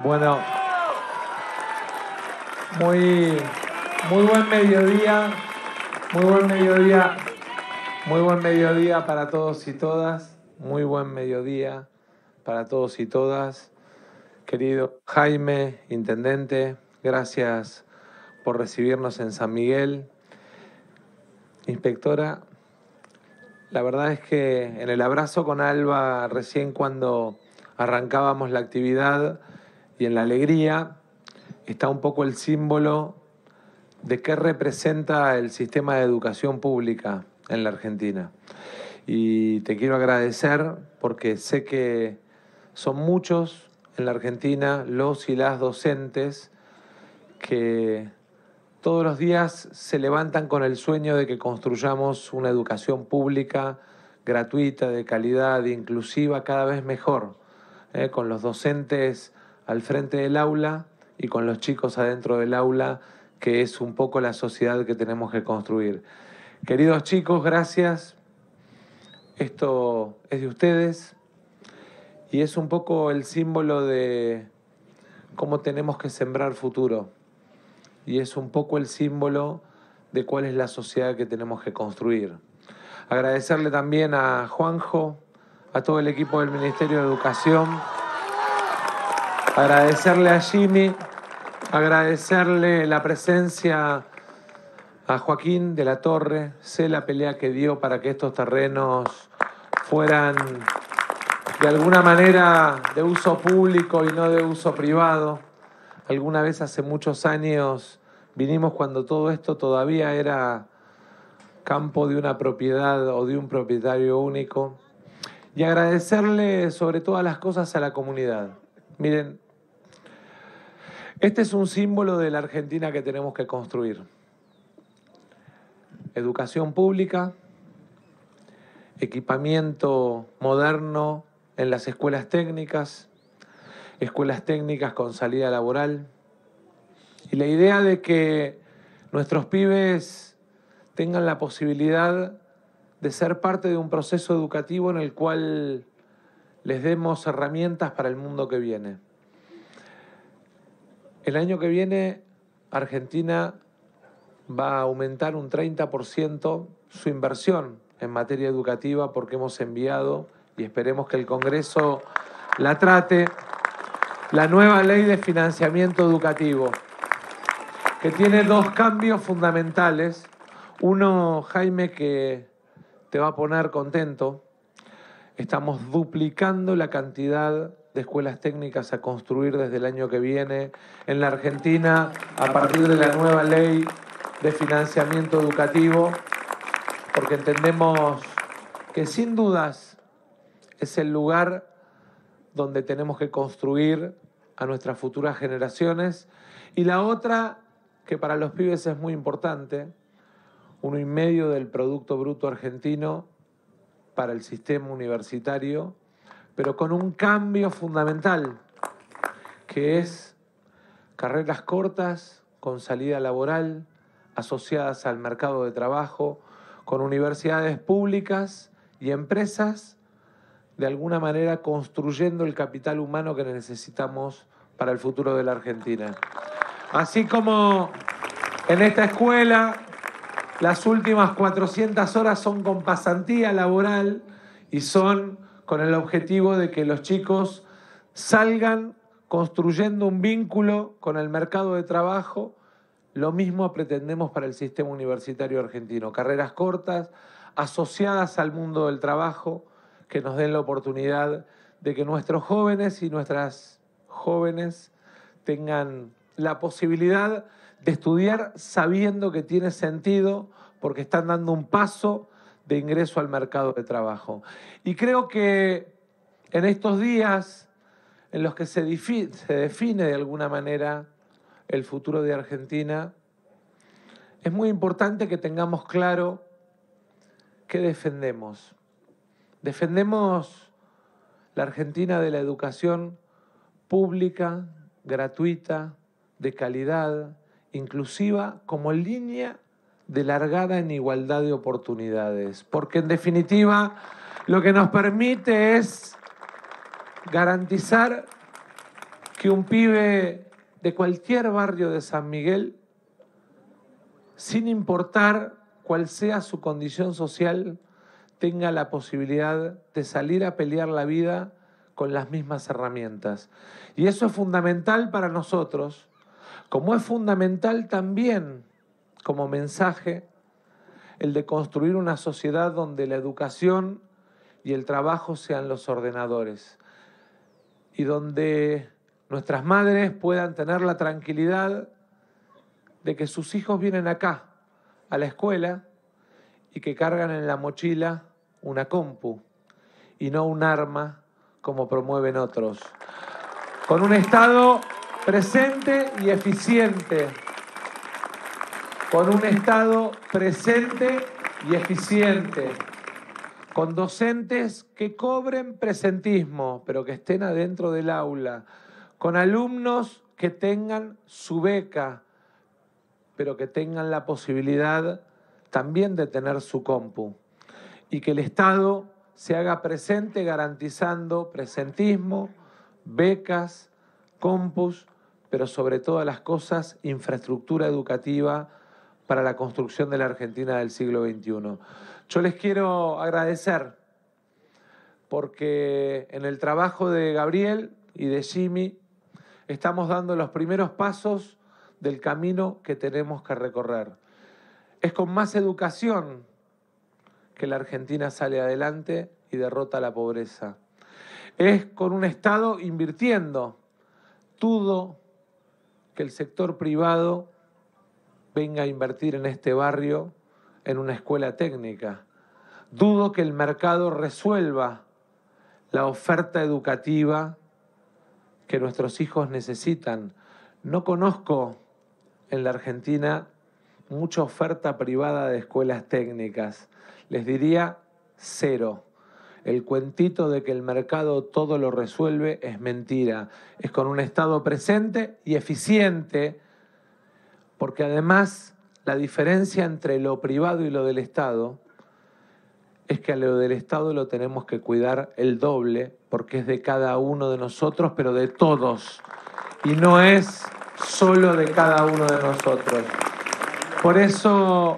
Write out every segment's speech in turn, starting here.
Bueno, muy buen mediodía, muy buen mediodía para todos y todas, muy buen mediodía para todos y todas. Querido Jaime, intendente, gracias por recibirnos en San Miguel. Inspectora, la verdad es que en el abrazo con Alba, recién cuando arrancábamos la actividad y en la alegría, está un poco el símbolo de qué representa el sistema de educación pública en la Argentina. Y te quiero agradecer porque sé que son muchos en la Argentina los y las docentes que todos los días se levantan con el sueño de que construyamos una educación pública gratuita, de calidad, inclusiva, cada vez mejor, con los docentes al frente del aula y con los chicos adentro del aula, que es un poco la sociedad que tenemos que construir. Queridos chicos, gracias. Esto es de ustedes y es un poco el símbolo de cómo tenemos que sembrar futuro. Y es un poco el símbolo de cuál es la sociedad que tenemos que construir. Agradecerle también a Juanjo, a todo el equipo del Ministerio de Educación, agradecerle a Jimmy, agradecerle la presencia a Joaquín de la Torre. Sé la pelea que dio para que estos terrenos fueran de alguna manera de uso público y no de uso privado. Alguna vez hace muchos años vinimos cuando todo esto todavía era campo de una propiedad o de un propietario único. Y agradecerle sobre todas las cosas a la comunidad. Miren, este es un símbolo de la Argentina que tenemos que construir. Educación pública, equipamiento moderno en las escuelas técnicas con salida laboral, y la idea de que nuestros pibes tengan la posibilidad de ser parte de un proceso educativo en el cual les demos herramientas para el mundo que viene. El año que viene, Argentina va a aumentar un 30% su inversión en materia educativa porque hemos enviado, y esperemos que el Congreso la trate, la nueva ley de financiamiento educativo, que tiene dos cambios fundamentales. Uno, Jaime, que te va a poner contento. Estamos duplicando la cantidad de escuelas técnicas a construir desde el año que viene en la Argentina a partir de la nueva ley de financiamiento educativo, porque entendemos que sin dudas es el lugar donde tenemos que construir a nuestras futuras generaciones. Y la otra, que para los pibes es muy importante, 1,5% del Producto Bruto Argentino para el sistema universitario, pero con un cambio fundamental, que es carreras cortas, con salida laboral, asociadas al mercado de trabajo, con universidades públicas y empresas, de alguna manera construyendo el capital humano que necesitamos para el futuro de la Argentina. Así como en esta escuela las últimas 400 horas son con pasantía laboral y son con el objetivo de que los chicos salgan construyendo un vínculo con el mercado de trabajo, lo mismo pretendemos para el sistema universitario argentino. Carreras cortas, asociadas al mundo del trabajo, que nos den la oportunidad de que nuestros jóvenes y nuestras jóvenes tengan la posibilidad de estudiar sabiendo que tiene sentido porque están dando un paso de ingreso al mercado de trabajo. Y creo que en estos días en los que se define de alguna manera el futuro de Argentina, es muy importante que tengamos claro qué defendemos. Defendemos la Argentina de la educación pública, gratuita, de calidad, inclusiva, como línea de largada en igualdad de oportunidades. Porque en definitiva lo que nos permite es garantizar que un pibe de cualquier barrio de San Miguel, sin importar cuál sea su condición social, tenga la posibilidad de salir a pelear la vida con las mismas herramientas. Y eso es fundamental para nosotros, como es fundamental también como mensaje el de construir una sociedad donde la educación y el trabajo sean los ordenadores y donde nuestras madres puedan tener la tranquilidad de que sus hijos vienen acá, a la escuela, y que cargan en la mochila una compu y no un arma como promueven otros. Con un Estado presente y eficiente. Con un Estado presente y eficiente. Con docentes que cobren presentismo, pero que estén adentro del aula. Con alumnos que tengan su beca, pero que tengan la posibilidad también de tener su compu. Y que el Estado se haga presente garantizando presentismo, becas, compus, pero sobre todas las cosas, infraestructura educativa para la construcción de la Argentina del siglo XXI. Yo les quiero agradecer porque en el trabajo de Gabriel y de Jimmy estamos dando los primeros pasos del camino que tenemos que recorrer. Es con más educación que la Argentina sale adelante y derrota la pobreza. Es con un Estado invirtiendo. Dudo que el sector privado venga a invertir en este barrio en una escuela técnica. Dudo que el mercado resuelva la oferta educativa que nuestros hijos necesitan. No conozco en la Argentina mucha oferta privada de escuelas técnicas. Les diría cero. El cuentito de que el mercado todo lo resuelve es mentira. Es con un Estado presente y eficiente, porque además la diferencia entre lo privado y lo del Estado es que a lo del Estado lo tenemos que cuidar el doble, porque es de cada uno de nosotros, pero de todos. Y no es solo de cada uno de nosotros. Por eso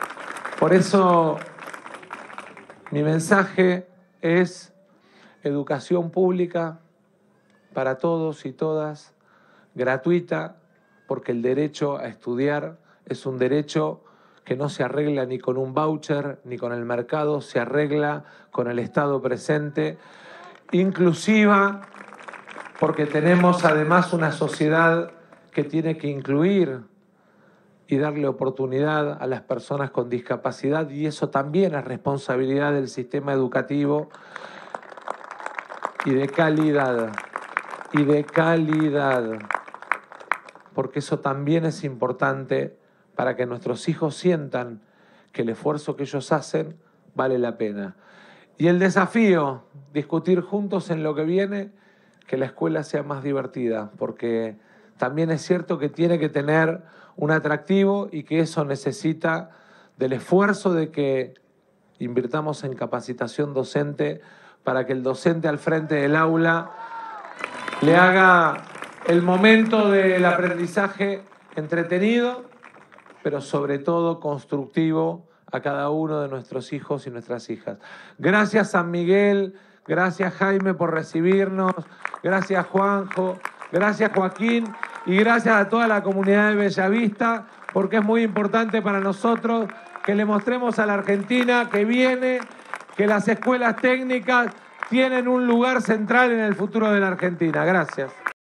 mi mensaje es educación pública para todos y todas, gratuita, porque el derecho a estudiar es un derecho que no se arregla ni con un voucher ni con el mercado, se arregla con el Estado presente, inclusiva, porque tenemos además una sociedad que tiene que incluir y darle oportunidad a las personas con discapacidad, y eso también es responsabilidad del sistema educativo y de calidad, porque eso también es importante para que nuestros hijos sientan que el esfuerzo que ellos hacen vale la pena. Y el desafío, discutir juntos en lo que viene, que la escuela sea más divertida, porque también es cierto que tiene que tener un atractivo y que eso necesita del esfuerzo de que invirtamos en capacitación docente para que el docente al frente del aula le haga el momento del aprendizaje entretenido, pero sobre todo constructivo a cada uno de nuestros hijos y nuestras hijas. Gracias San Miguel, gracias Jaime por recibirnos, gracias Juanjo, gracias Joaquín y gracias a toda la comunidad de Bellavista, porque es muy importante para nosotros que le mostremos a la Argentina que viene, que las escuelas técnicas tienen un lugar central en el futuro de la Argentina. Gracias.